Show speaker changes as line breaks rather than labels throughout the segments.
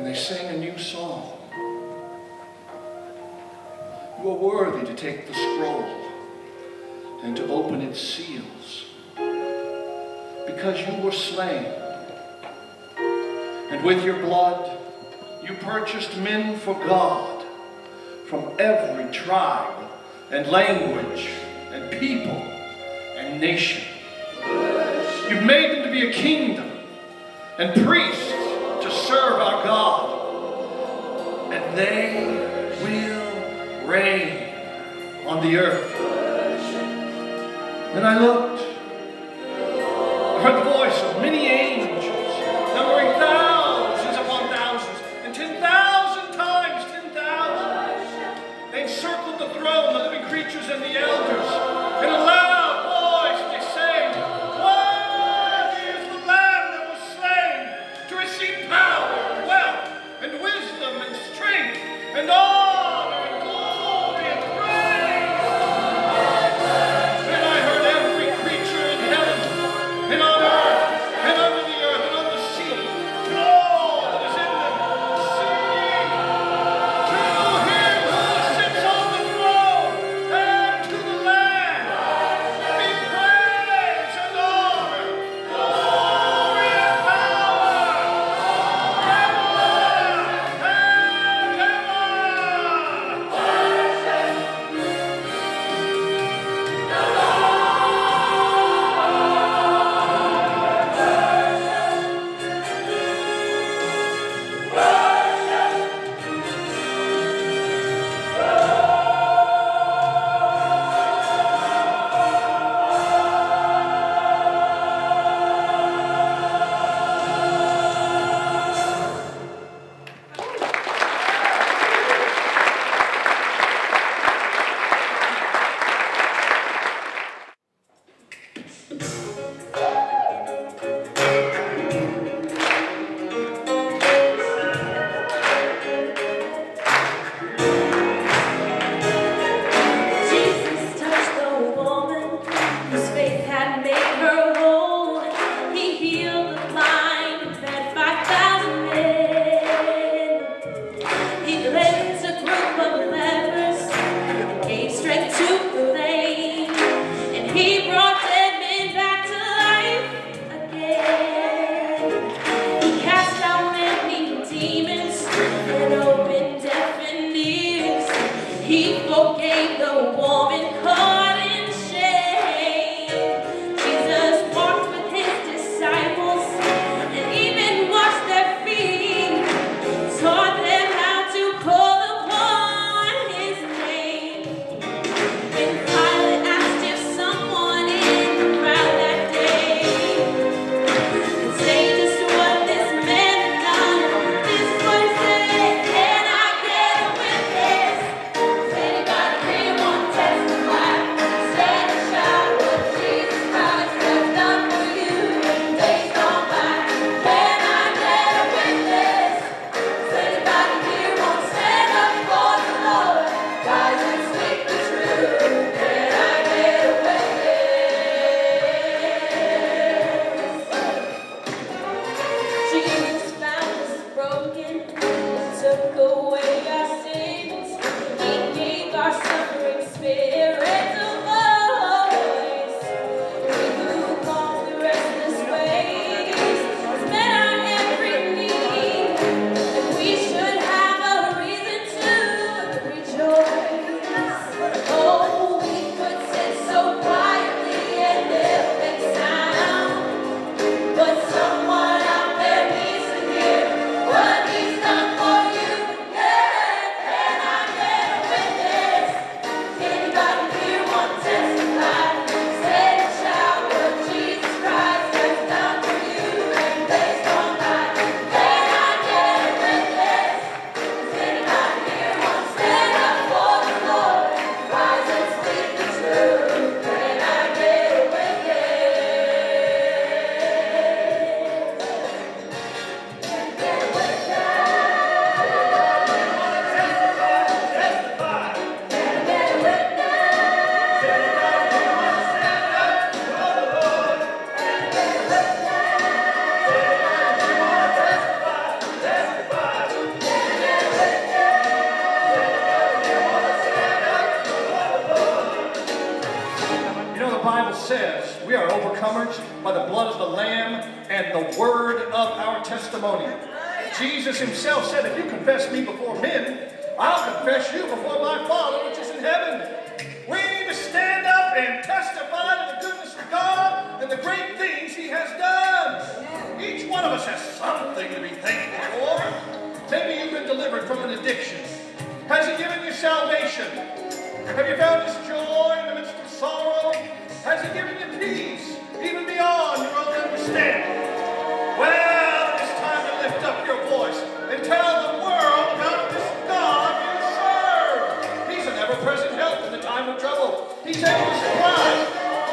and they sang a new song. You are worthy to take the scroll and to open its seals, because you were slain, and with your blood you purchased men for God from every tribe and language and people and nation. You've made them to be a kingdom and priests to serve our God, and they will reign on the earth. Then I looked, I heard the voice of many angels, numbering thousands upon thousands, and 10,000 times 10,000. They encircled the throne, the living creatures and the elders. In a loud voice they sang, "Worthy is the Lamb that was slain to receive power and wealth and wisdom and strength and honor and glory and praise." Then I heard every creature in heaven and on earth and under the earth and on the sea and all that is in them singing, "To him who sits on the throne and to the Lamb be praise and honor, glory and power, ever and
Jesus touched the woman whose faith had made her whole. He healed the blind and fed 5,000 men. He cleansed a group of lepers and gave strength to the lame. And he brought dead men back to life again. He cast out many demons and opened deafened ears. He forgave the woman caught in shame. Jesus walked with his disciples and even washed their feet, taught them how to call upon his name. When Pilate asked if someone in the crowd that day could say just what this man had done, this is what he said: "Can I get a witness? Does anybody really want to
the Bible says we are overcomers by the blood of the Lamb and the word of our testimony. Jesus himself said, if you confess me before men, I'll confess you before my Father which is in heaven. We need to stand up and testify to the goodness of God and the great things he has done. Each one of us has something to be thankful for. Maybe you've been delivered from an addiction. Has he given you salvation? Have you found his joy in the midst of sorrow? Has he given you peace, even beyond your own understanding? Well, it's time to lift up your voice and tell the world about this God you serve. He's an ever-present help in the time of trouble. He's able to supply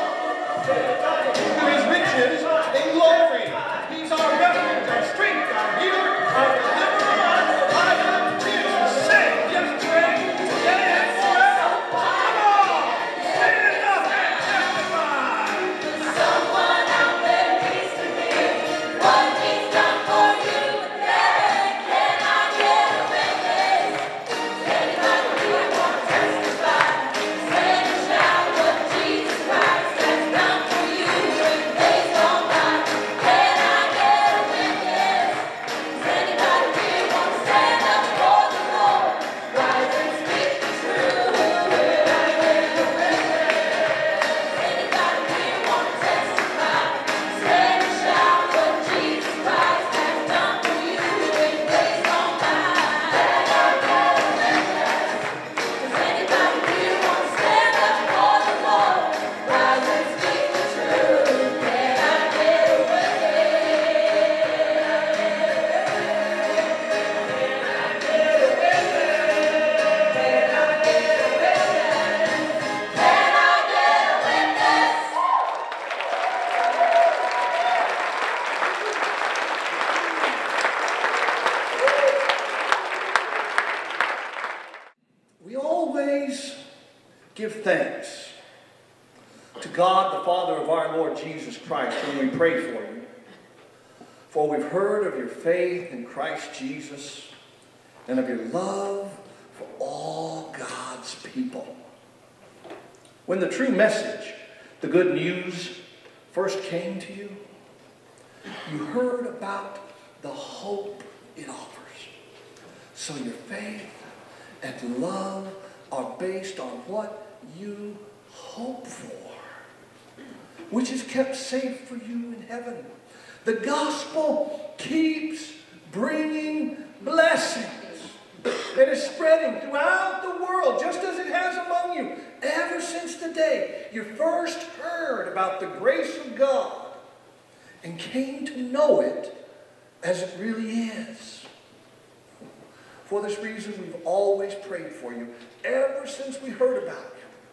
to his riches in glory. He's our refuge, our strength, our healer, our deliverer, our provider. He is the same yesterday, today, and forever. Come on, stand up and testify.
Someone out there needs to be what he's done for you today. Can I get a witness? Anybody here want to testify? Stand and shout what Jesus Christ has done for you in days gone by. Can I get a witness? Anybody here want to stand up for the Lord? Rise and speak the truth. Can I get a witness? Anybody here want to testify? Stand and shout what Jesus Christ has done for you in days gone by. Can I get a witness? Does anybody here want to stand up for the Lord? Rise and speak the truth. Can I get a
We always give thanks to God, the Father of our Lord Jesus Christ, when we pray for you. For we've heard of your faith in Christ Jesus and of your love for all God's people. When the true message, the good news, first came to you, you heard about the hope it offers. So your faith and love are based on what you hope for, which is kept safe for you in heaven. The gospel keeps bringing blessings. It is spreading throughout the world, just as it has among you, ever since the day you first heard about the grace of God and came to know it as it really is. For this reason, we've always prayed for you, ever since we heard about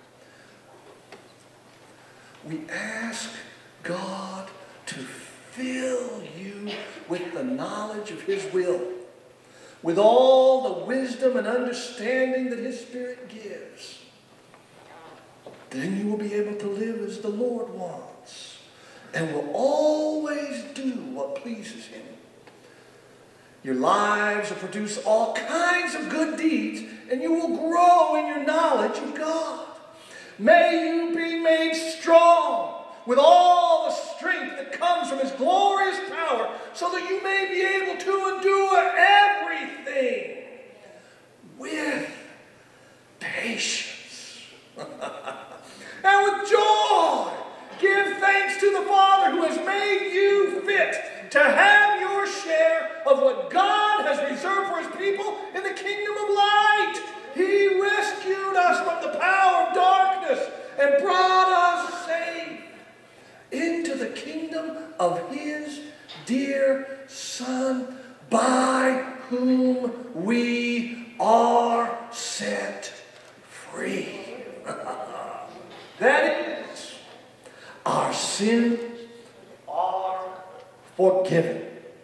you. We ask God to fill you with the knowledge of his will, with all the wisdom and understanding that his Spirit gives. Then you will be able to live as the Lord wants, and will always do what pleases him. Your lives will produce all kinds of good deeds, and you will grow in your knowledge of God. May you be made strong with all the strength that comes from his glorious power, so that you may be able to endure everything with patience and with joy. Give thanks to the Father who has made you fit to have your share of what God has reserved for his people in the kingdom of light. He rescued us from the power of darkness and brought us safe into the kingdom of his dear Son, by whom we are set free. That is, our sins are forgiven.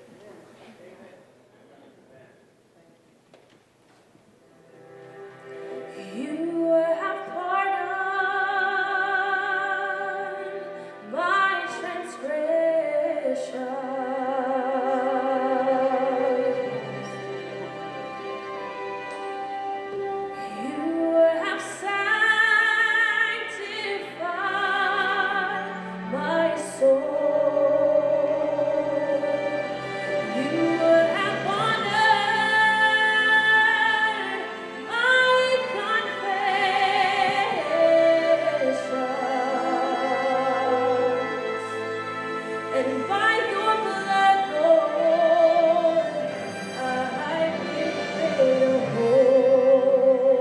You have pardoned my transgressions. You have sanctified and by your blood, Lord, I've been made whole.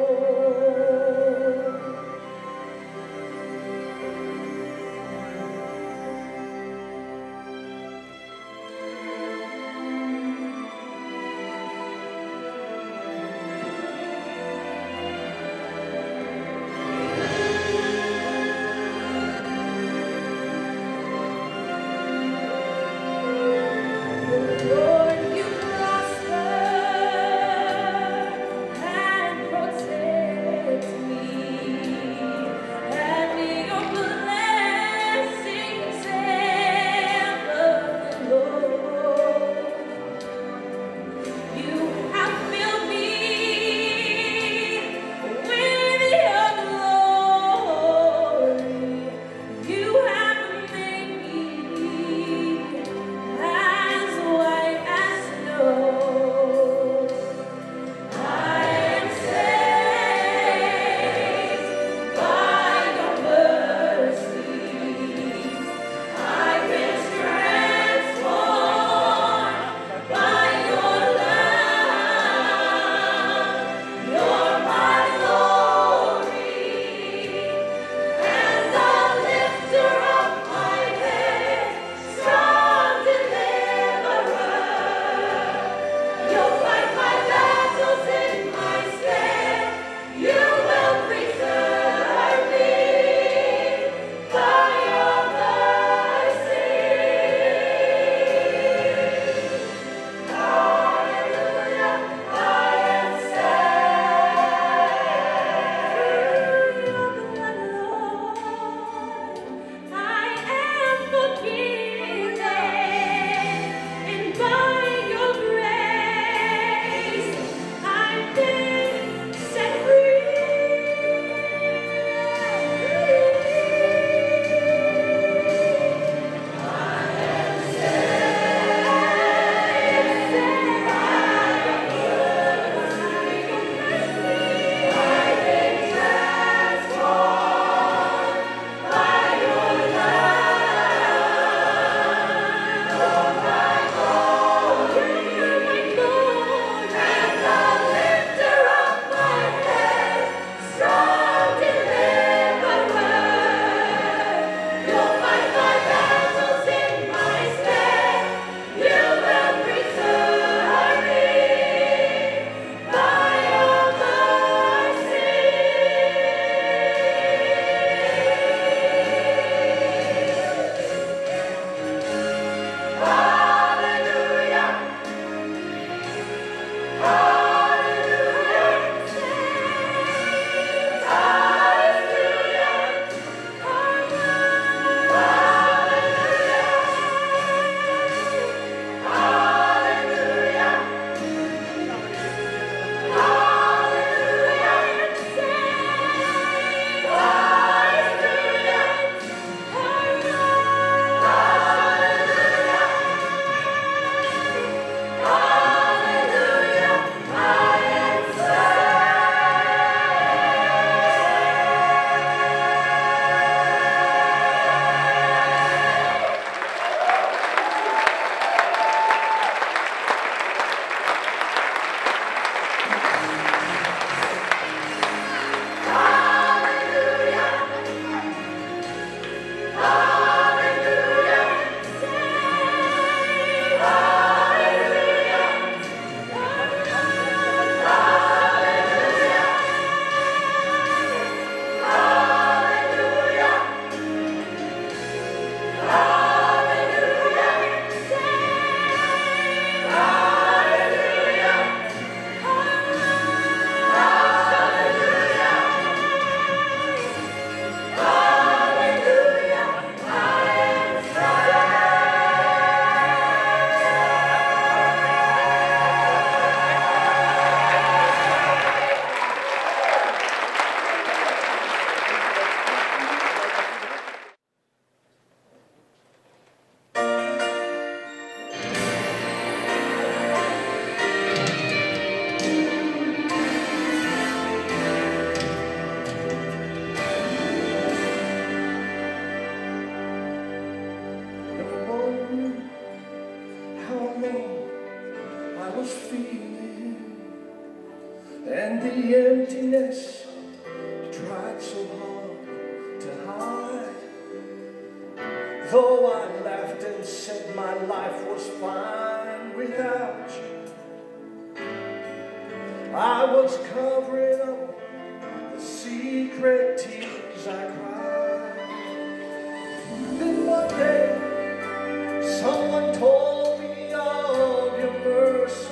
and the emptiness you tried so hard to hide. Though I laughed and said my life was fine without you, I was covering up the secret tears I cried. Then one day, someone told me of your mercy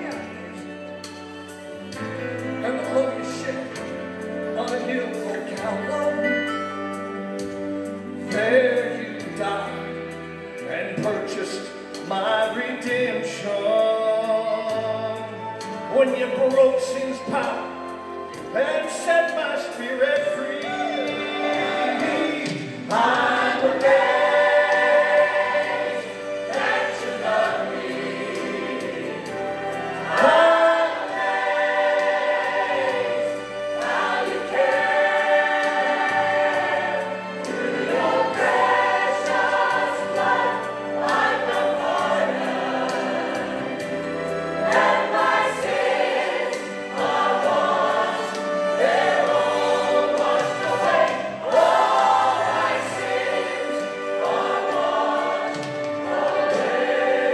and the love you shed on a hill for Calvary. There you died and purchased my redemption. When you broke sin's power and set my spirit free, I'm amazed that you love me. I'm amazed how you care. Through your precious blood, I found pardon, and my sins are washed. They're all washed away. All my sins are washed away.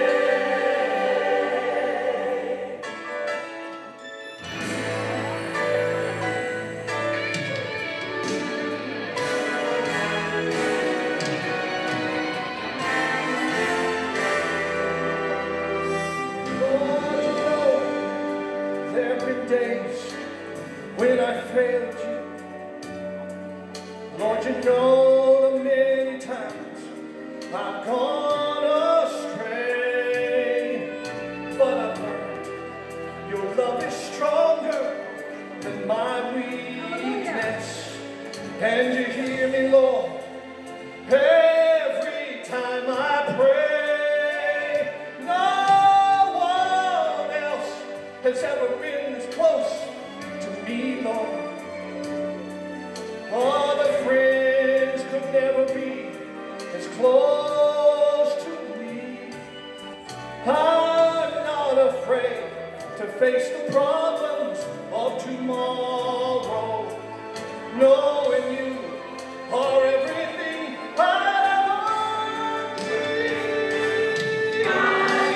Lord, you know, there have been days when I failed you. Lord, you know the many times I've gone astray. But I've learned your love is stronger than my weakness. And you hear me, Lord, every time I pray. No one else has ever been as close to me, Lord. Other friends could never be as close to me. I'm not afraid to face the problems of tomorrow, knowing you are everything I ever need. I'm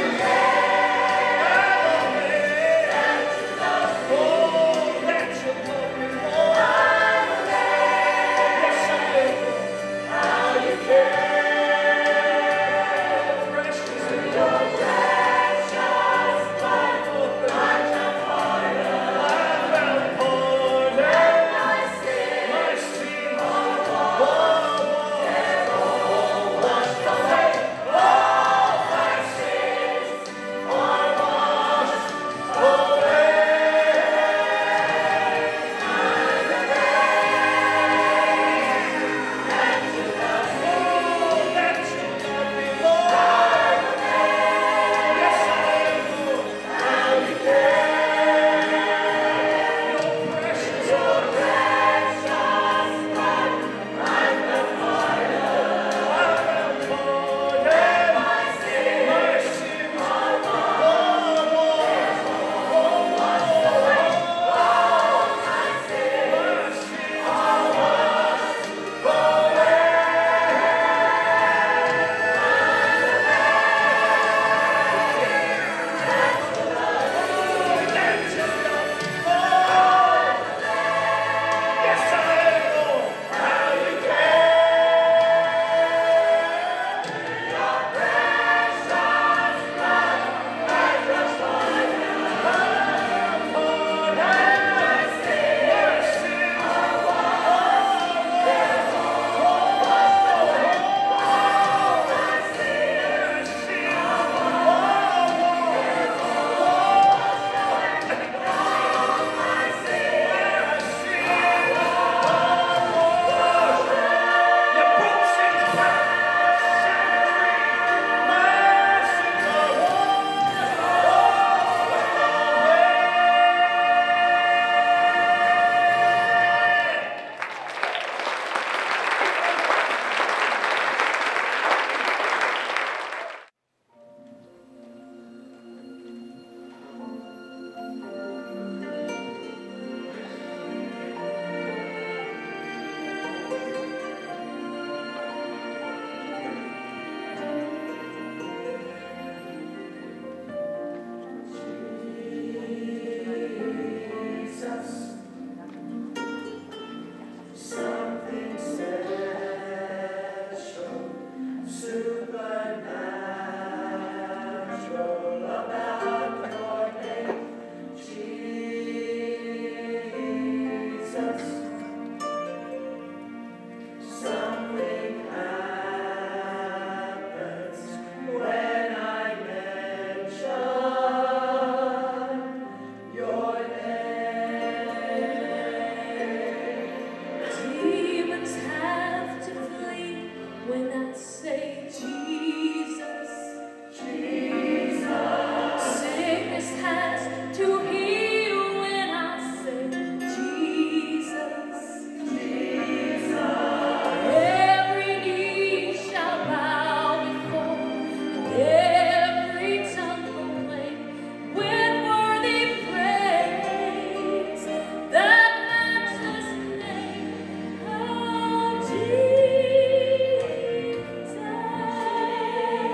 amazed oh, that you love me more. Yes, I am. How you care. Precious in your precious blood, I found pardon. I found pardon. My sins are washed.
say Jesus. Sickness has to heal when I say Jesus. Every knee shall bow before, and every tongue proclaim with worthy praise that matchless name of Jesus.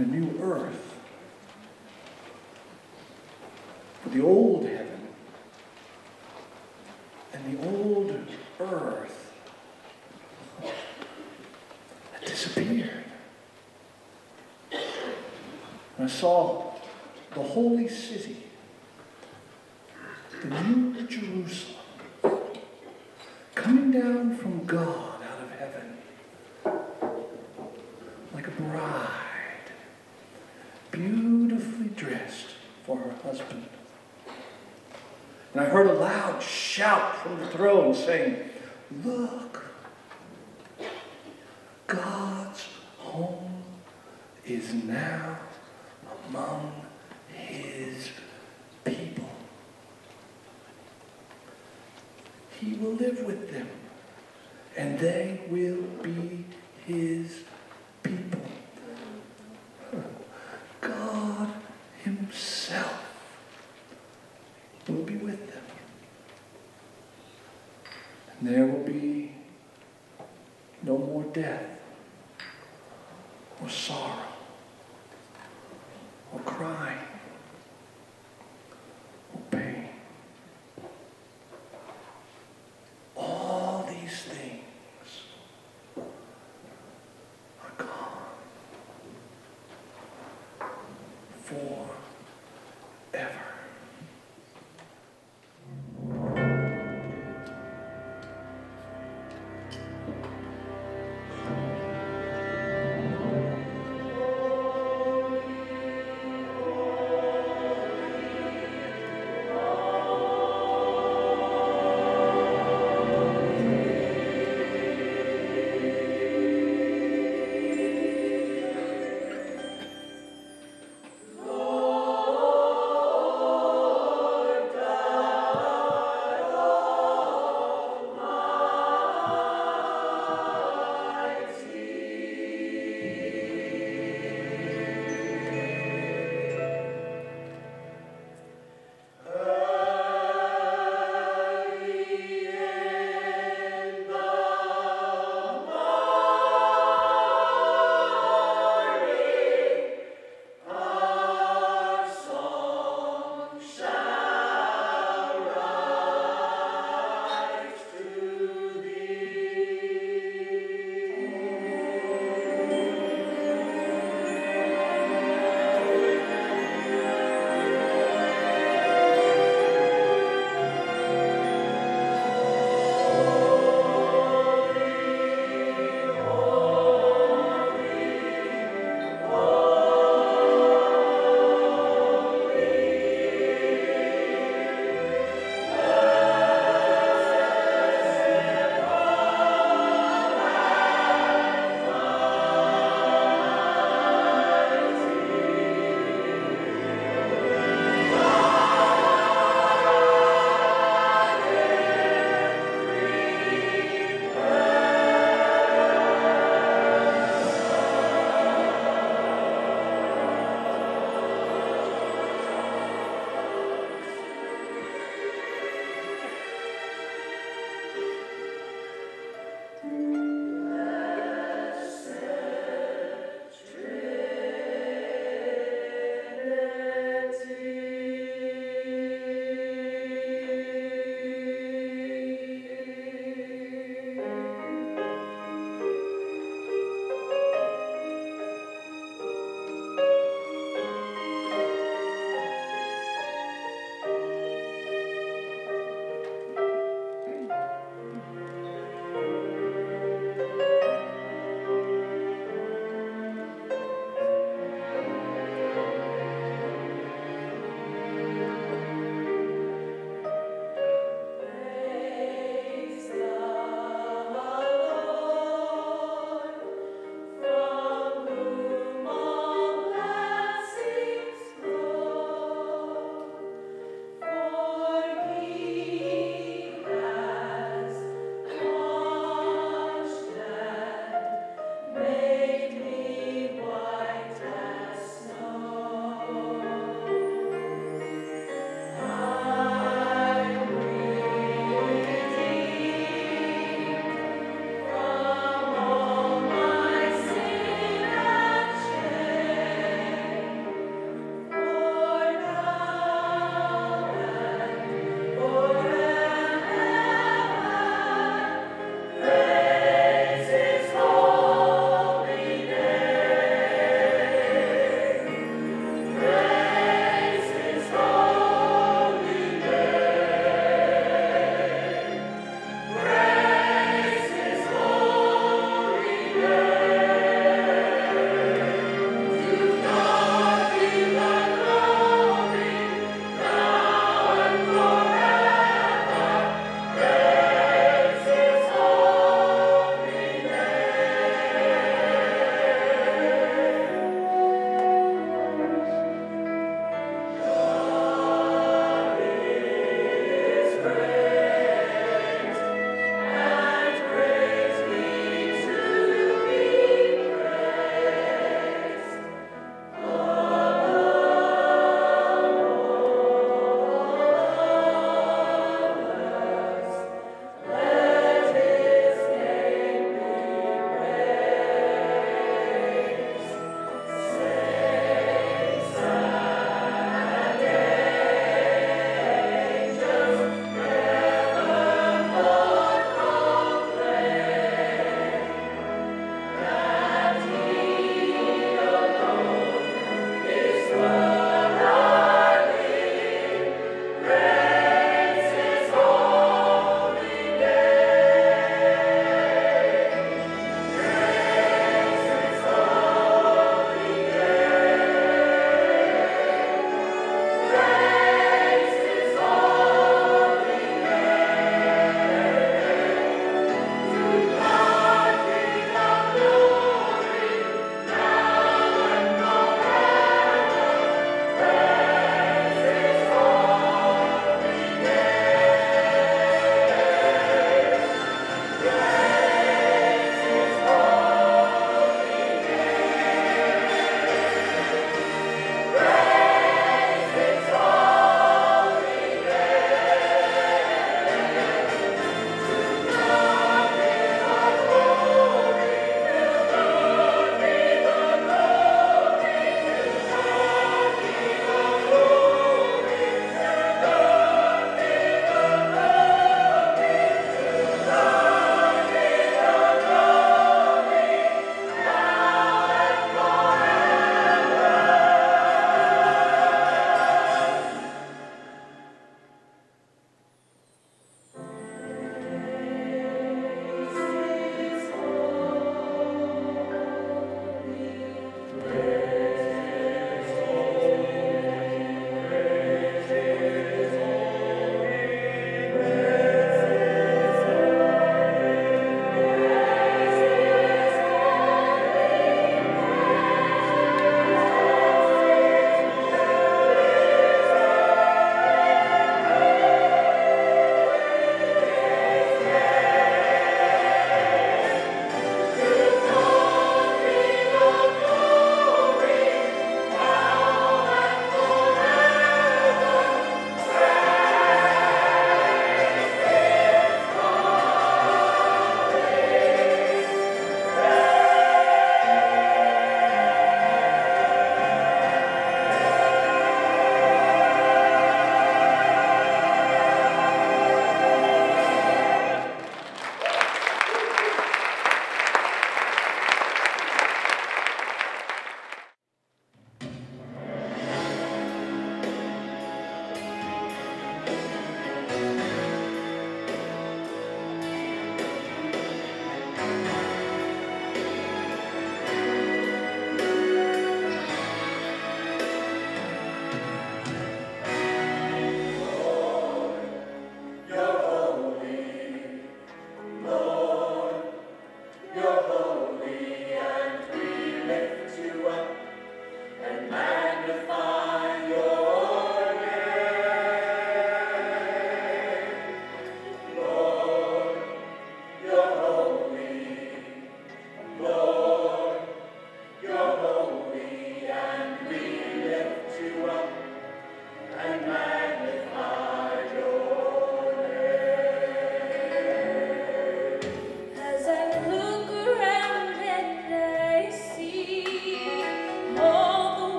and a new earth. For the old heaven and the old earth had disappeared. And I saw the holy city, the new Jerusalem, coming down from God out of heaven like a bride, beautifully dressed for her husband. And I heard a loud shout from the throne saying, "Look, God's home is now among his people. He will live with them, and they will be his people. God himself will be with them. And there will be no more death, or sorrow, or crying, or pain. All these things are gone forever."
Lord.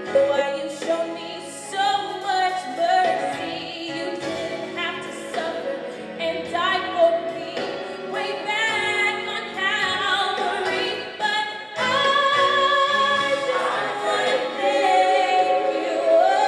Boy, you showed me so much mercy. You didn't have to suffer and die for me way back on Calvary. But I just want to thank you.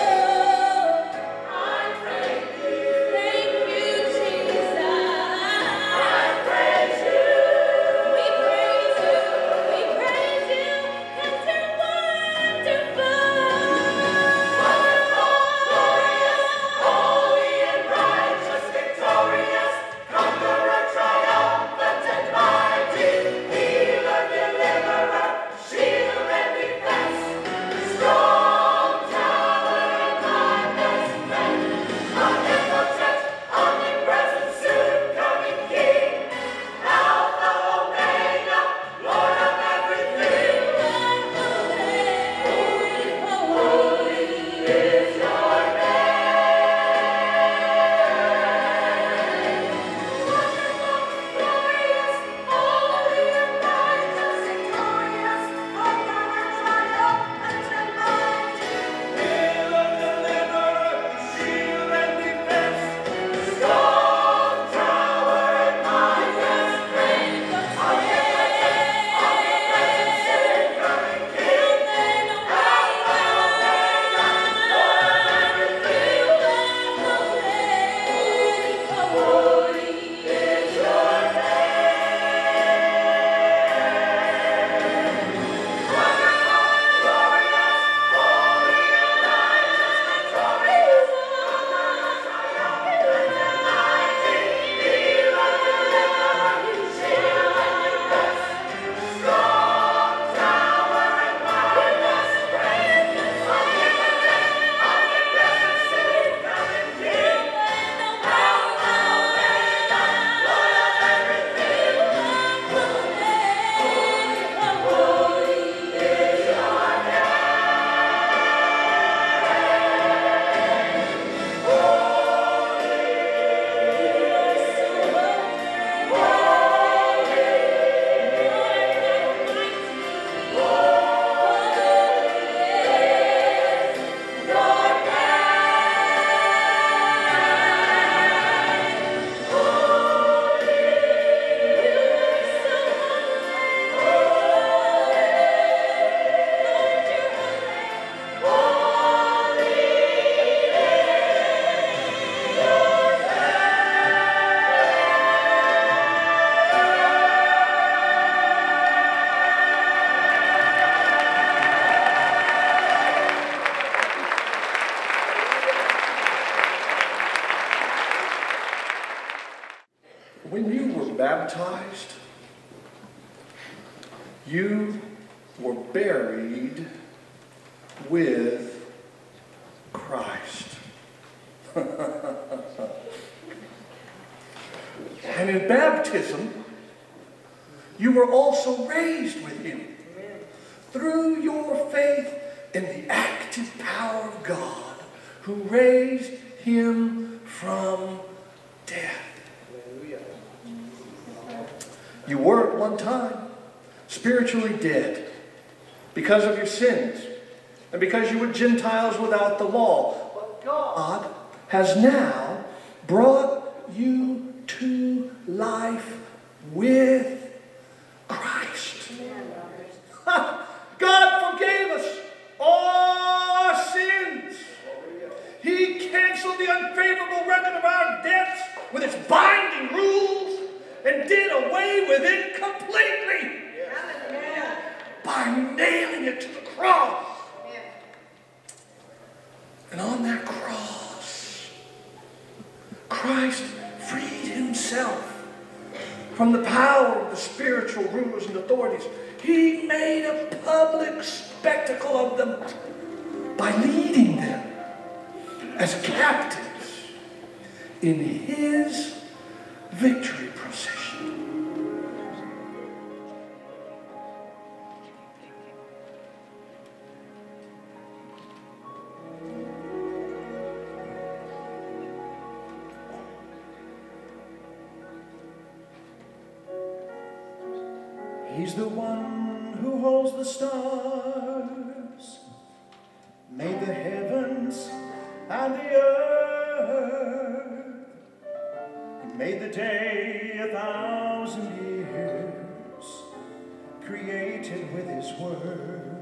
I thank you, Jesus. I praise you. We praise you. We praise you 'cause you're wonderful. Wonderful, glorious, holy and righteous, victorious, conqueror, triumphant and mighty, healer, deliverer, shield and defense, strong tower and my best friend, omnipotent, omnipresent, soon-coming King, Alpha, Omega, Lord of everything. Holy is your name. Wonderful, glorious, holy and righteous, victorious, conqueror, triumphant and mighty, healer, deliverer, shield and defense, strong tower and my best friend, omnipotent, omnipresent, soon-coming King, Alpha, Omega, Lord of everything. Holy is your name. Wonderful, glorious, holy and righteous, victorious, conqueror, triumphant and mighty, healer, deliverer, shield and defense, strong tower and my best friend, omnipotent, omnipresent, soon-coming King, Alpha, Omega, Lord of everything. Holy is your
When you were baptized, you were buried with Christ. And in baptism, you were also raised with him through your faith in the active power of God who raised him from death. You were at one time spiritually dead because of your sins and because you were Gentiles without the law. But God has now brought you to life with Christ. God forgave us all our sins. He canceled the unfavorable record of our debts with its binding rules and did away with it completely by nailing it to the cross. And on that cross, Christ freed himself from the power of the spiritual rulers and authorities. He made a public spectacle of them by leading them as captives in his victory procession. He's the one who holds the stars
made the heavens and the earth. He made the day 1,000 years, created with his word.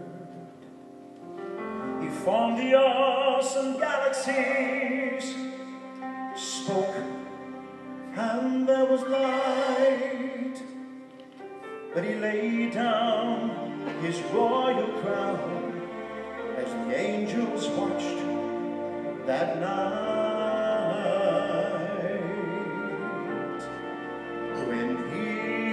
He formed the awesome galaxies, spoke, and there was light. But he laid down his royal crown as the angels watched that night. When he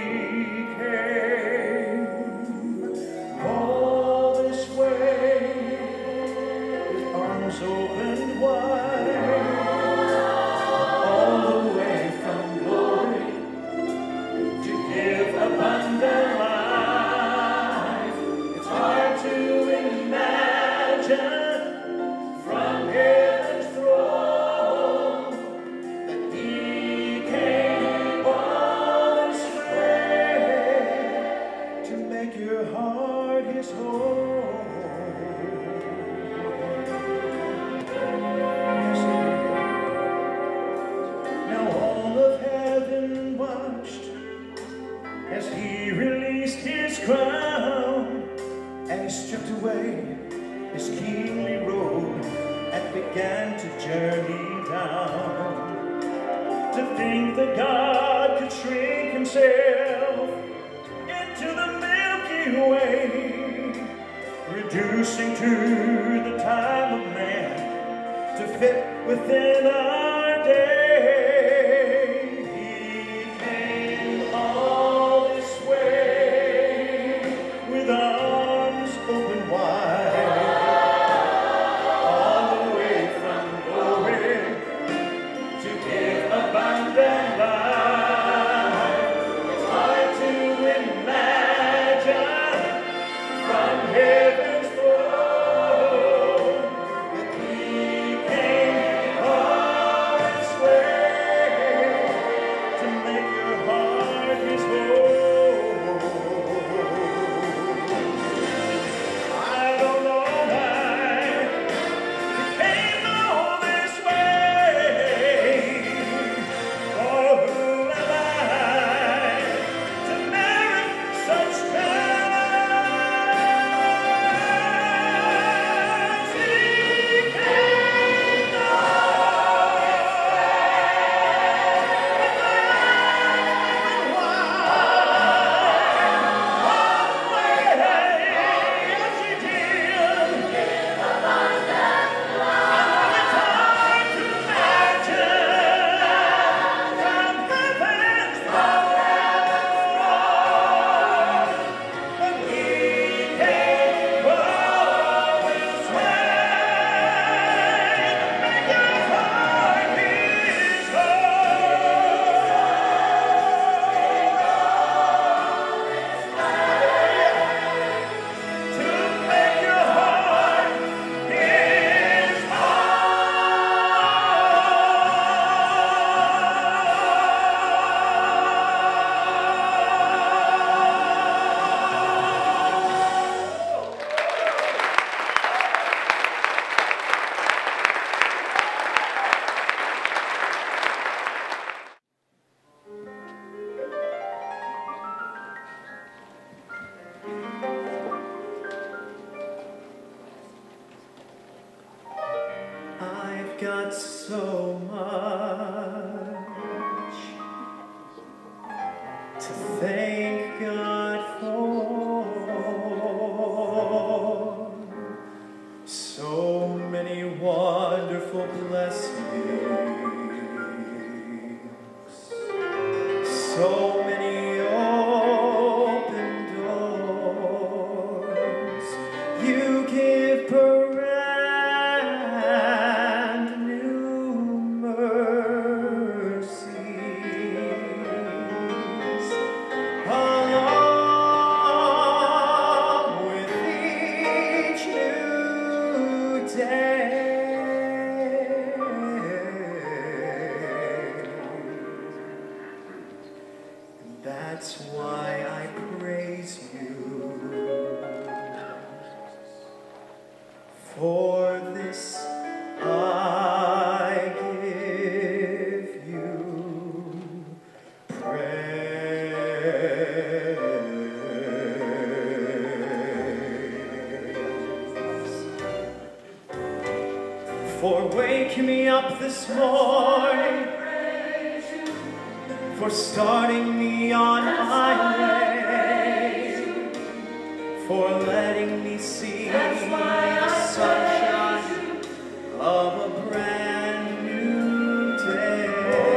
came all this way, with arms opened wide, all the way from glory to give abundant life. It's hard to imagine from heaven's throne that he came all this way to make your heart his home. Now all of heaven watched as he released his crown, and he stripped away his kingly robe and began to journey down. To think that God could shrink himself into the Milky Way, reducing to the time of man to fit within our day. He came all this way with arms open wide, all the way from glory to give abundant life. It's hard to imagine from heaven's throne that he came all this way to make your heart his home. I don't know why he came all this way, or who am I to merit such terms? He came I've got so much to thank God for. So many wonderful blessings, so many open doors. You give brand new mercies, along with each new day. And that's why I praise you For this I give you praise. For waking me up this morning, for starting me on my way, for letting me see the sunshine of a brand new day,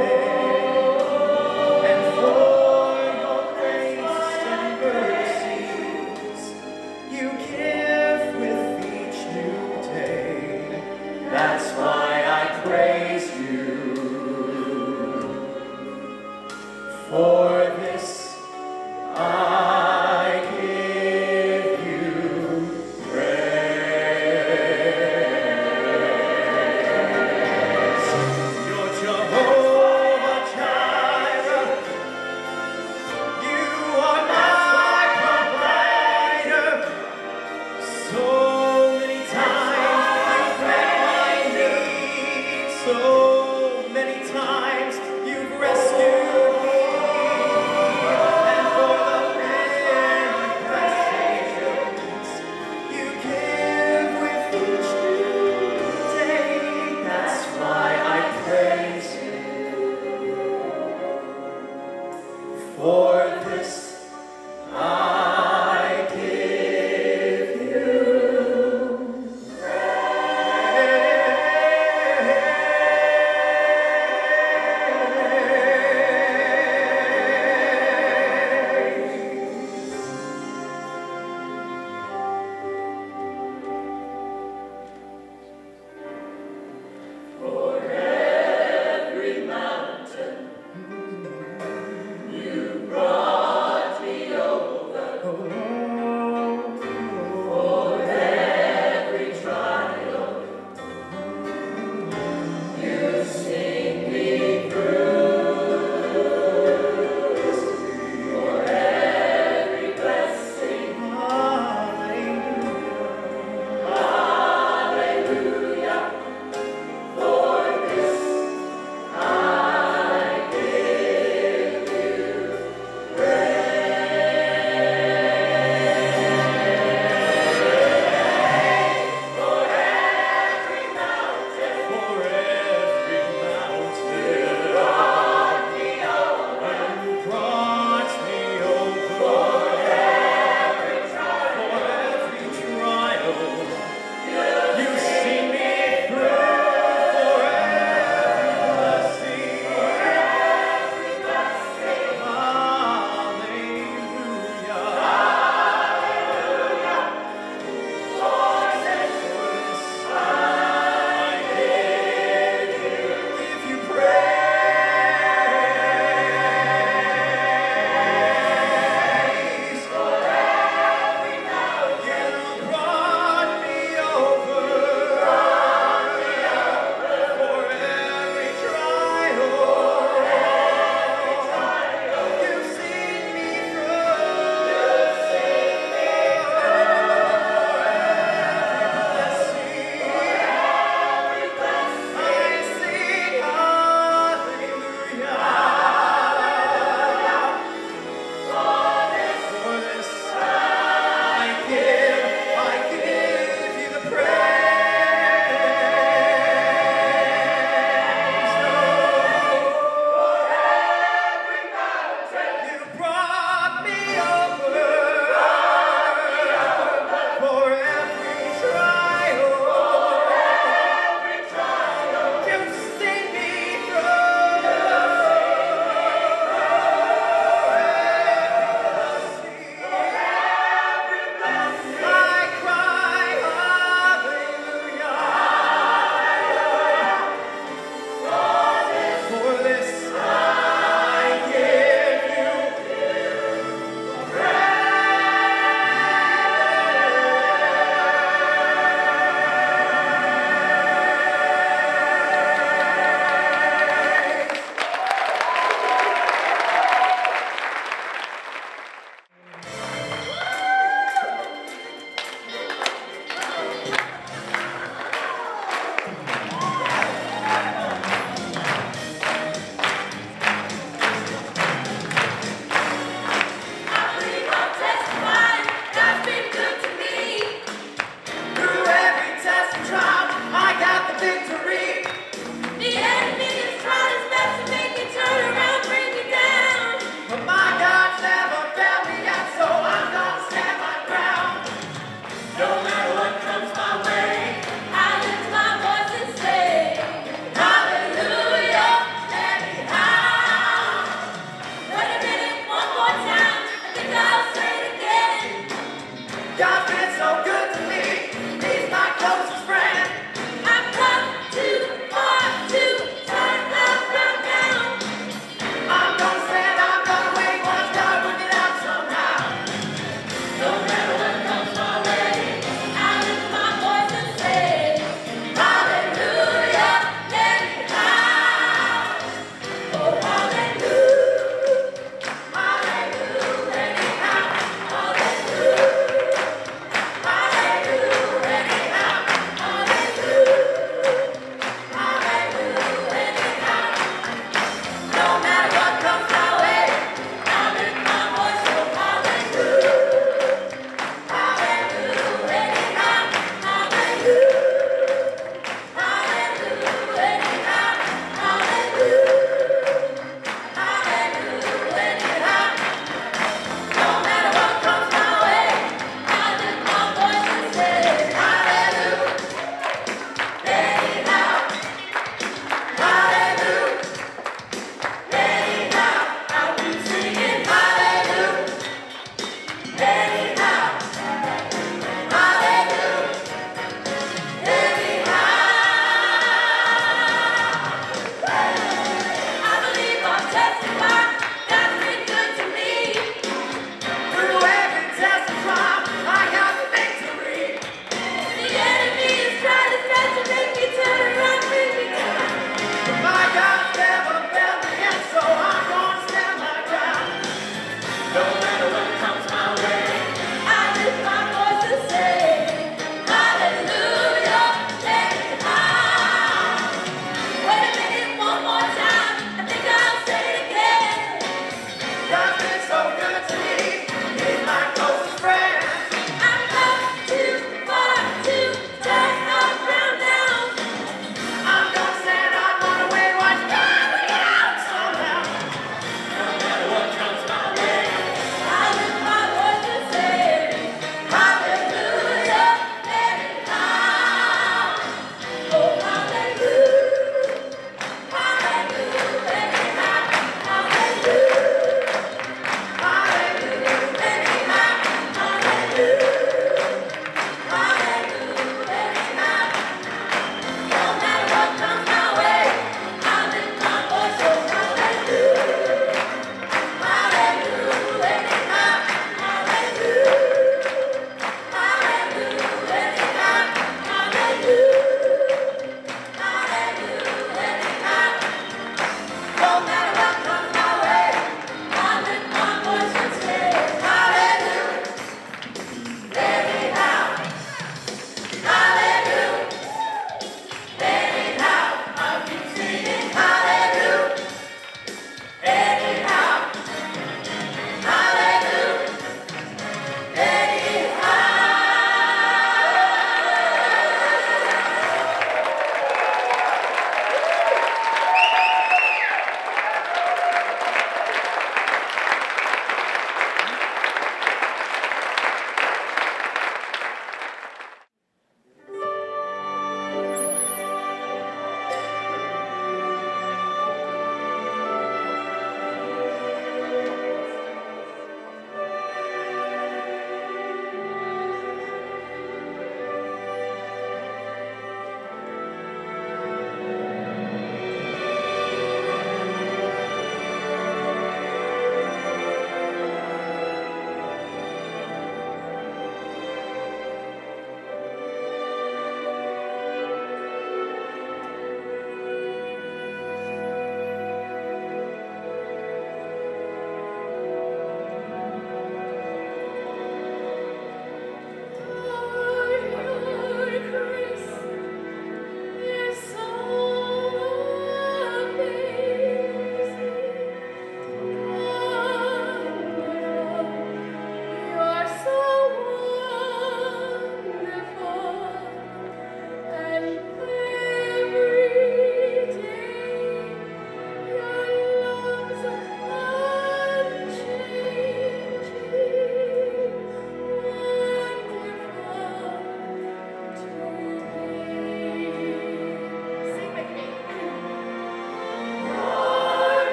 and for your grace and mercies you give with each new day. That's why I praise you. For this I give you praise.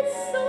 so